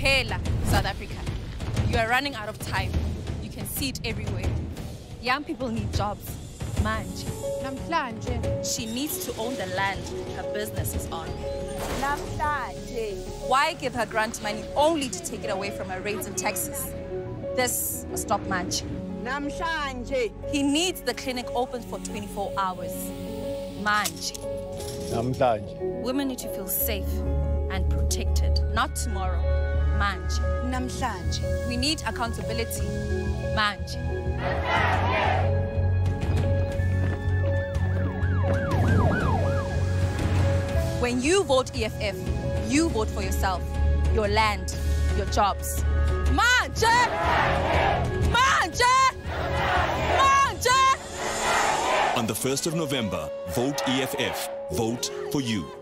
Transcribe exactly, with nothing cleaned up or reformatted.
Hela, South Africa. You are running out of time. You can see it everywhere. Young people need jobs. Manje. Namhlanje. She needs to own the land her business is on. Namhlanje. Why give her grant money only to take it away from her rates and taxes? This must stop Manje. Namhlanje. He needs the clinic open for twenty-four hours. Manje. Namhlanje. Women need to feel safe and protected. Not tomorrow. Manje. Namhlanje. We need accountability. Manje. When you vote E F F, you vote for yourself, your land, your jobs. Manje! Manje! Manje! On the first of November, vote E F F. Vote for you.